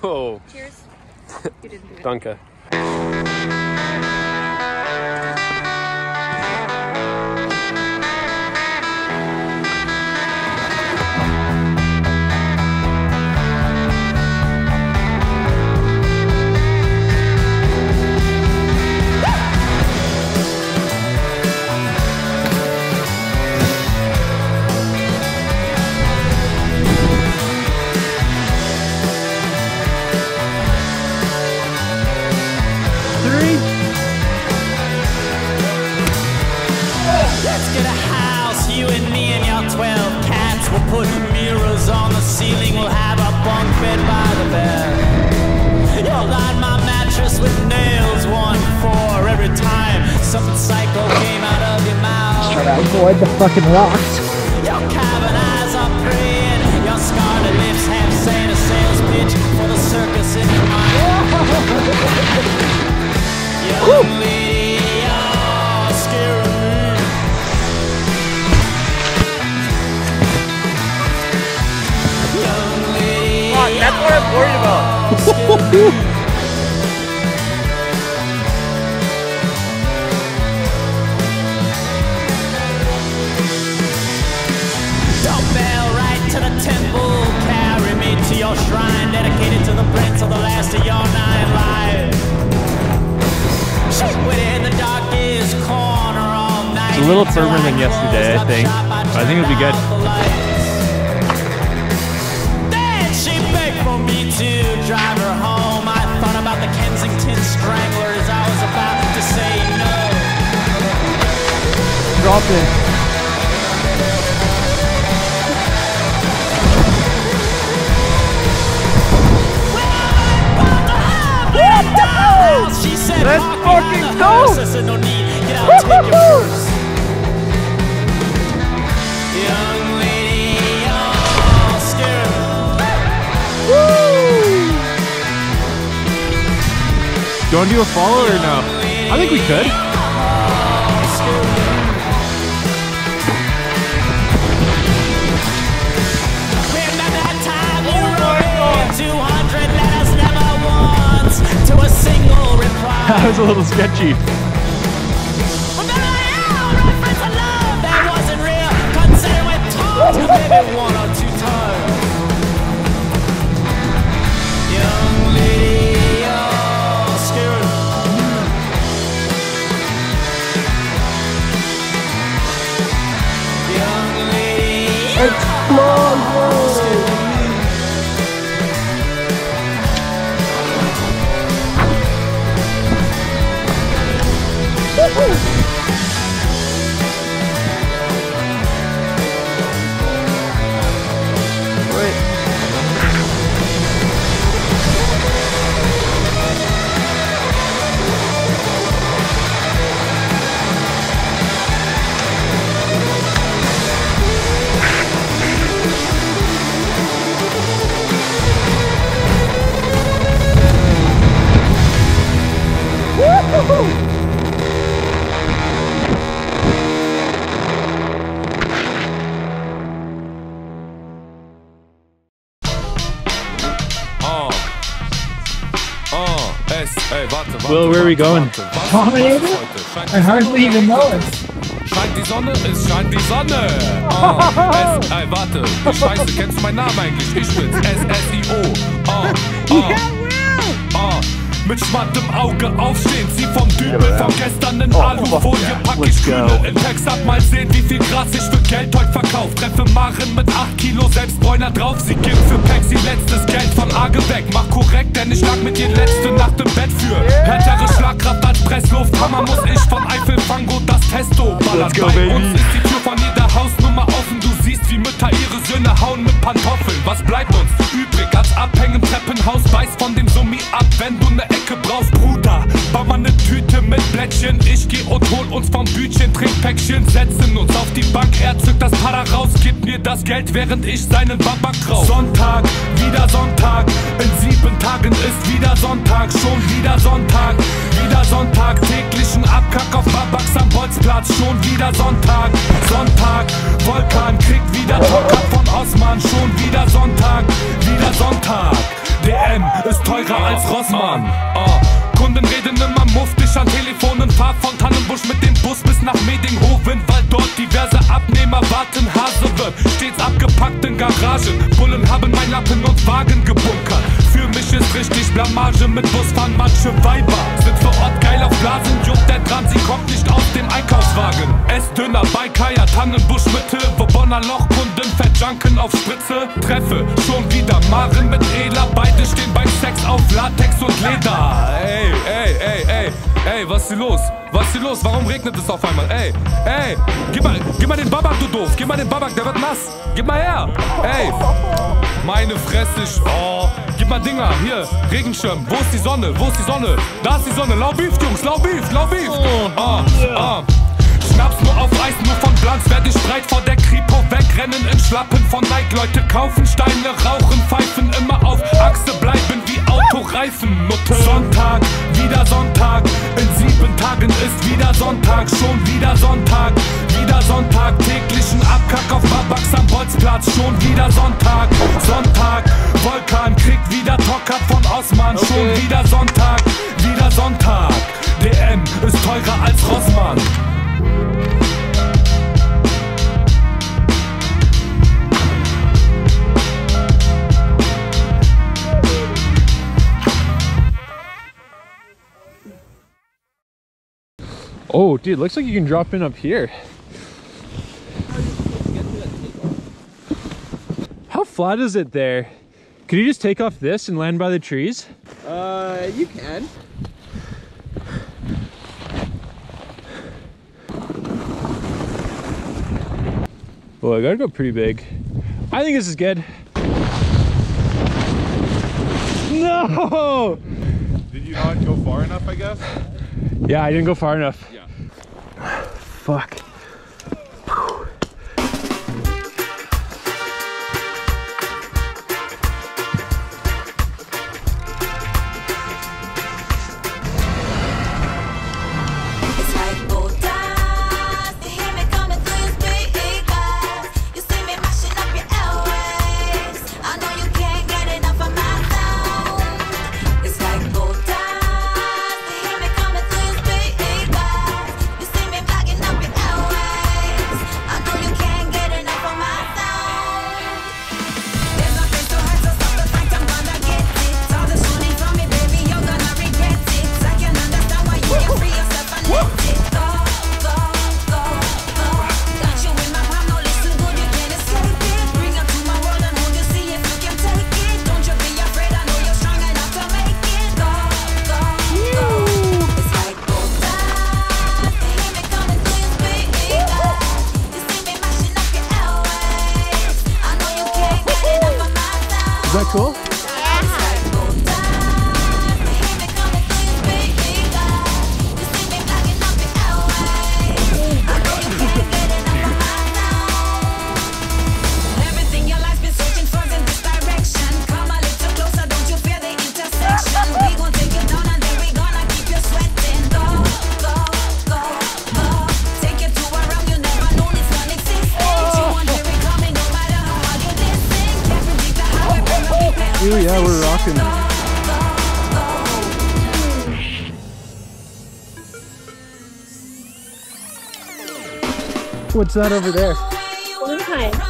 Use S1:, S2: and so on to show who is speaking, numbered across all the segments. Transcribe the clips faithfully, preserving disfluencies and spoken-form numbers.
S1: Oh.
S2: Cheers. You didn't do it.
S1: Danke.
S3: Let's get a house, you and me and your twelve cats. We'll put mirrors on the ceiling, we'll have a bunk bed by the bed. You'll line my mattress with nails, one for every time something psycho came out of your mouth.
S4: Try to avoid the fucking rocks.
S3: Your cavern eyes are praying, your scarlet lips have saying a sales pitch for the circus in your mind. Young lady, you're scaring me.
S5: That's what I'm worried about.
S3: Don't bell right to the temple, carry me to your shrine, dedicated to the prince of the last of your nine lives. Shake within the darkest corner all night.
S6: It's a little firmer than yesterday, I think. I think it'll be good.
S3: For me to drive her home, I thought about the Kensington Stranglers. I was about to say no.
S6: Drop it.
S3: She said,
S4: let's fucking go!
S3: I said, no need. Get out, take your purse. Young lady, you're scared.
S6: Do you want to do a follow or no? I think we could. That was a little sketchy.
S3: Maybe one or two times. Young lady, you're scared. Young lady,
S4: Explode!
S6: Will, where are we going?
S4: Dominator? I hardly even know it.
S7: Scheint die Sonne, es scheint die Sonne. Oh, S, ey, warte. Die Scheiße, kennst du meinen Namen eigentlich? Ich bin's, S S I O. Oh, oh, oh. Mit schmattem Auge aufstehen, zieh vom Dübel von gestern in Alufolie, pack ich Kühle in Text ab, mal sehen, wie viel Gras ich für Geld heute verkauf. Treffe Maren mit acht Kilo, selbst Bräuner drauf, sie gibt für Pexi letztes Geld von Arge weg. Mach korrekt, denn ich lag mit ihr letzte Nacht im Bett für härtere Schlagkraft als Pressluft. Hammer muss ich von Eifelfango das Testo ballern. Bei uns ist die Tür von jeder Hausnummer offen, du siehst, wie Mütter ihre Söhne hauen mit Pantoffeln. Was bleibt uns übrig als Abhängen im Treppenhaus? Beiß von dem Summi ab, wenn du ne Ecke brauchst, Bruder. Bau mal ne Tüte mit Blättchen, ich geh und hol uns vom Bütchen, Trinkpäckchen, setzen uns auf die Bank, er zückt das Para raus, gibt mir das Geld, während ich seinen Babak raus. Sonntag, wieder Sonntag, in sieben Tagen ist wieder Sonntag, schon wieder Sonntag, wieder Sonntag, täglichen Abkack auf Babaks am Bolzplatz, schon wieder Sonntag, Sonntag, Vulkan kriegt wieder Talk von Osman, schon wieder Sonntag, wieder Sonntag. D M ist richtig Blamage mit Busfahren, manche Weiber sind vor Ort geil auf Blasen, juckt der dran, sie kommt nicht aus dem Einkaufswagen. Essdünner bei Kaya, Tannenbuschmitte, wo Bonner Lochkunden verjunken auf Spritze. Treffe schon wieder Maren mit Ela, beide stehen beim Sex auf Latex und Leder. Ey, ey, ey, ey, ey, was ist hier los? Was ist hier los? Warum regnet es auf einmal? Ey, ey, gib mal, gib mal den Babak, du doof, gib mal den Babak, der wird nass. Gib mal her, ey, meine Fresse, ich, oh, gib mal Dinger, hier, Regenschirm, wo ist die Sonne, wo ist die Sonne? Da ist die Sonne, Laubief, Jungs, Laubief, Laubief. Ah, ah. Schnaps nur auf Eis, nur von Glanz, werde ich Streit vor der Kripo wegrennen in Schlappen von Nike. Leute kaufen Steine, rauchen, pfeifen immer auf Achse, bleiben wie Autoreifen. Nutte. Sonntag, wieder Sonntag, in sieben Tagen ist wieder Sonntag, schon wieder Sonntag, wieder Sonntag, täglichen Abkack auf Babaks am Bolzplatz, schon wieder Sonntag, Sonntag, Vulkan kriegt wieder Tockert von Osman, okay. Schon wieder Sonntag, wieder Sonntag, D M ist teurer als Rossmann.
S6: Oh, dude, looks like you can drop in up here. How flat is it there? Could you just take off this and land by the trees?
S5: Uh, you can.
S6: Well, I gotta go pretty big. I think this is good. No!
S1: Did you not go far enough, I guess?
S6: Yeah, I didn't go far enough.
S1: Yeah.
S6: Fuck.
S4: Is that cool?
S6: Ooh, yeah, we're rocking.
S4: What's that over there?
S2: Hi.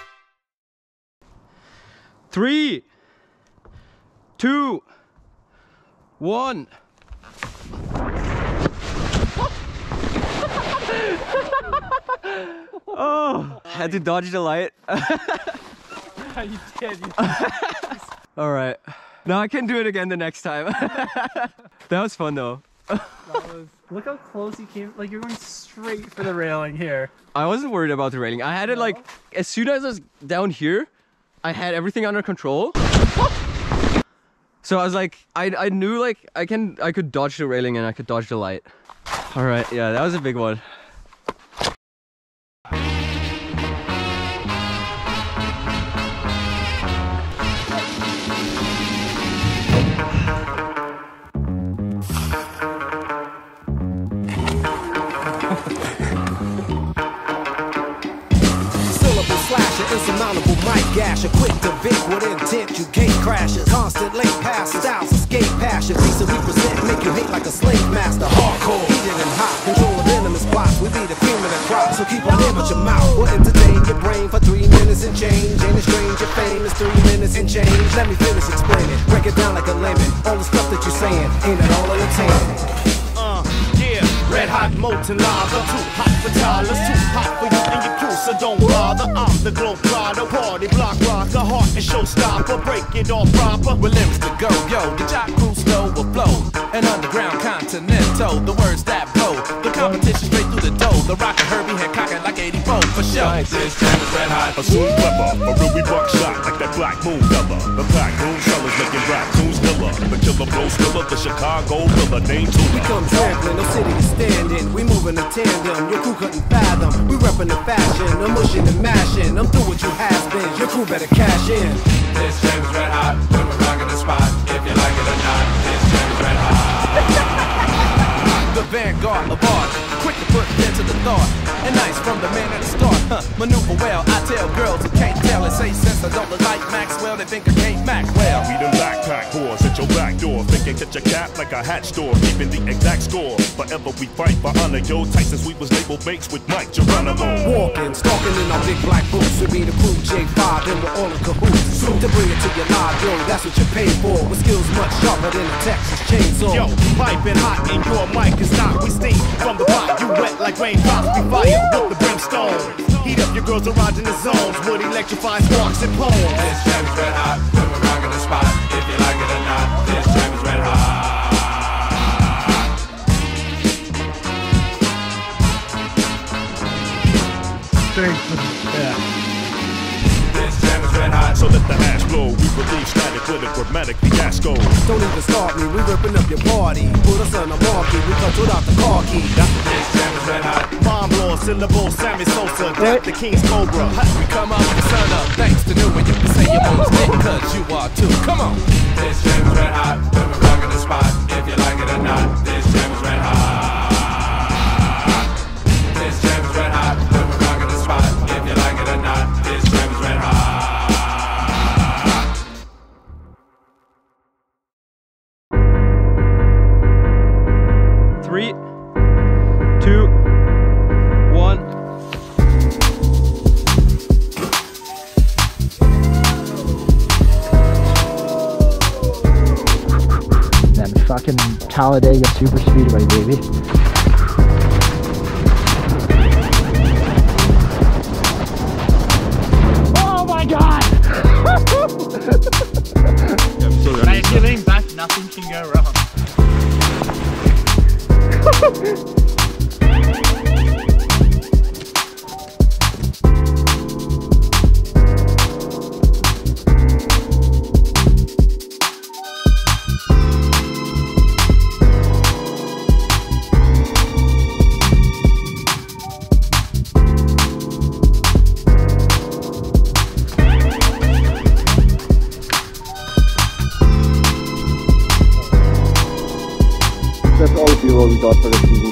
S5: Three, two, one. Oh, I had to dodge the light.
S6: You did. You
S5: All right. Now I can do it again the next time. That was fun though.
S6: That was, look how close you came. Like you're going straight for the railing here.
S5: I wasn't worried about the railing. I had it
S6: No?
S5: like, as soon as I was down here, I had everything under control. So I was like, I, I knew like I can I could dodge the railing and I could dodge the light. All right, yeah, that was a big one.
S8: Insurmountable mic gasher, quick to Vic with intent, you gate crashes, constant late passes, styles escape passion, piece of represent, make you hate like a slave master, hardcore, heated and hot, control of venomous spots, we be the cream of the crop, so keep on in with your mouth, we'll entertain your brain for three minutes and change, ain't it strange, your fame is three minutes and change, let me finish explaining, break it down like a lemon, all the stuff that you're saying, ain't it all entertaining? Uh, yeah, red hot molten lava, too hot for toddlers, too hot for you and your crew, so don't bother. I'm the globe plotter, party block rocker, heart and showstopper, break it all proper.
S7: With lyrics to go, yo, the jock crew slow will flow. An underground continental, the words that blow. The competition straight through the dough. The rocker Herbie Hancock like eighty-four for sure. This jam is red hot.
S9: Assume clever, a real we buckshot like that black moon fella. The black moon fellas making raccoons killer. The killer blow spiller, the Chicago killer named Tula.
S8: We come trampling, no city is standing. We moving in tandem, your crew couldn't fathom. We reppin' the fashion, I'm mushing and mashing. I'm through what you has been, your crew better cash in.
S7: This jam is red hot. When we're rocking the spot, if you like it or not, this jam is red hot. The vanguard of art, quick to put into the thought, and nice from the man at the start. Huh, maneuver well, I tell girls who can't tell and say since I don't look like Maxwell, they think I can't Mac well.
S9: We done backpack whores at your back door, thinking catch a cap like a hat store, keeping the exact score. Forever we fight for honor, yo, tight since we was labeled mates with Mike Geronimo.
S8: Walking, stalking in our big black boots, we be the crew J five, and we're all in cahoots. To bring it to your live, yo, that's what you pay for. With skills much sharper than a Texas chainsaw.
S10: Yo, piping hot and your mic is not. We steam from the pot, you wet like raindrops. We fire with the brimstone. Heat up your girls around in the zones. Would electrify sparks and poems.
S7: This jam is red hot. When we're rocking the spot, if you like it or not, this jam is red hot.
S6: Yeah.
S7: This jam is red hot.
S9: So let the ash blow, we relieve static with a grammatic fiasco.
S8: Don't even start me, we ripping up your party. Put us on a marquee, we cut without the car key.
S7: This jam is red hot.
S10: Bomb law, syllable, Sammy Sosa, Dap the King's Cobra.
S7: We come up with the sun up, thanks to new, and you can say your mom's dick, cause you are too. Come on. This jam is red hot. When we're rocking the spot, if you like it or not, this jam is red hot. This jam is red hot. When we're rocking the spot, if you like it or not, this jam is red hot.
S5: Three, two, one.
S4: Then fucking Talladega Super Speedway, baby. Oh my god!
S6: By giving back, nothing can go wrong.
S11: That's all the people we got for this season.